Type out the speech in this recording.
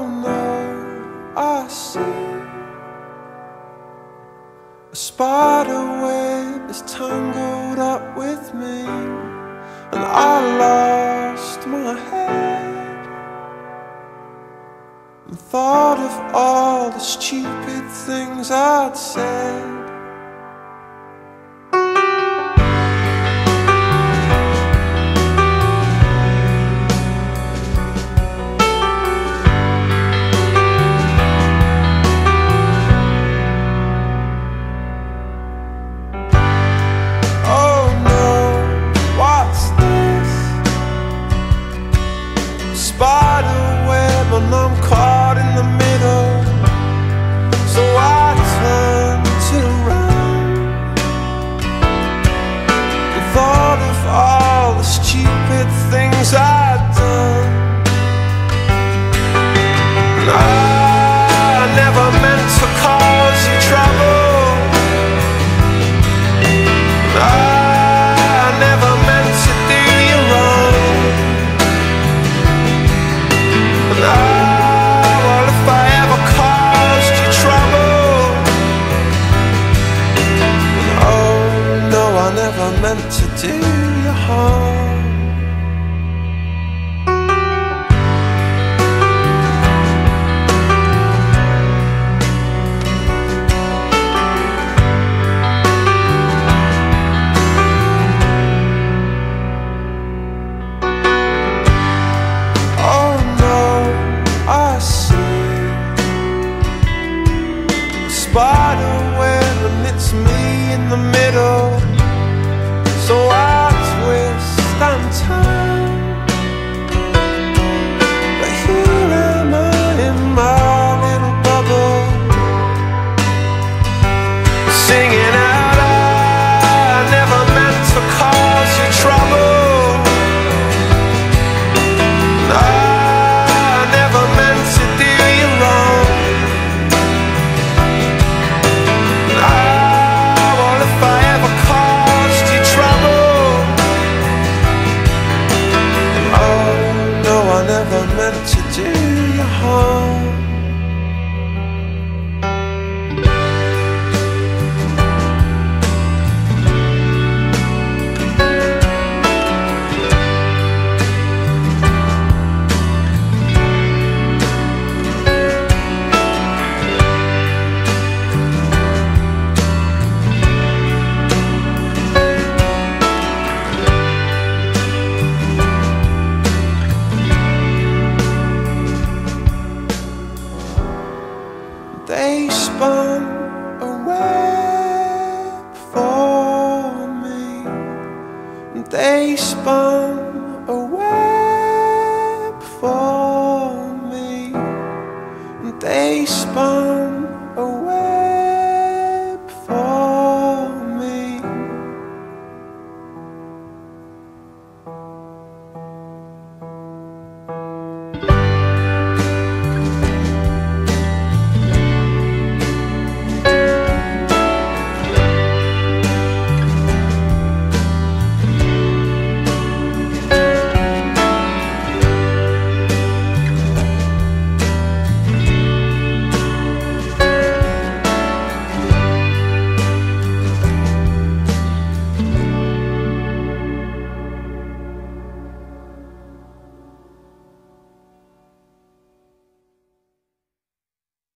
Oh no, I see a spider web is tangled up with me, and I lost my head and thought of all the stupid things I'd said. Spider web and I'm caught in the middle, so I turned to run and thought of all the stupid things I'd done. And I never meant to cause you trouble, and I never meant to do you wrong. Well, if I ever caused you trouble, oh no, I never meant to do you harm. Spider web and it's me in the middle, so I twist and turn, but here am I in my little bubble, singing out I never meant to cause you trouble, I never meant to do you wrong. I never meant to do you harm. They spun a web for me. They spun a web for me. They spun